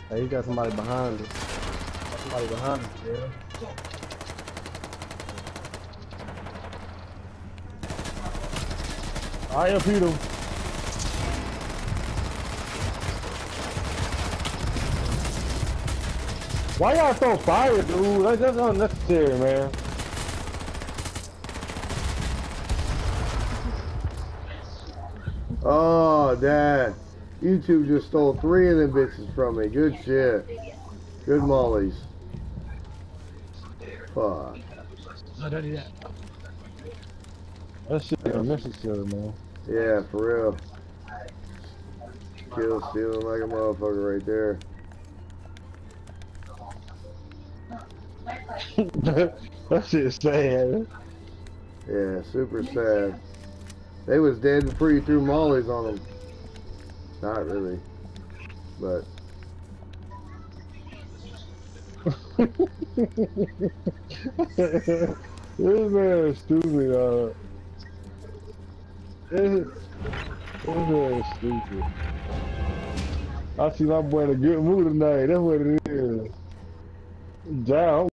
Hey, you got somebody behind us. Somebody behind us, yeah. I am Peter. Why y'all throw fire, dude? That's unnecessary, man. Oh, Dad. You two just stole 3 of them bitches from me. Good shit. Good mollies. Fuck. That shit is unnecessary, man. Yeah, for real. Kill stealing like a motherfucker right there. That shit is sad. Yeah, super sad. They was dead before you threw mollies on them. Not really, but This man is stupid, This man is stupid. I see my boy in a good mood tonight. That's what it is. Down.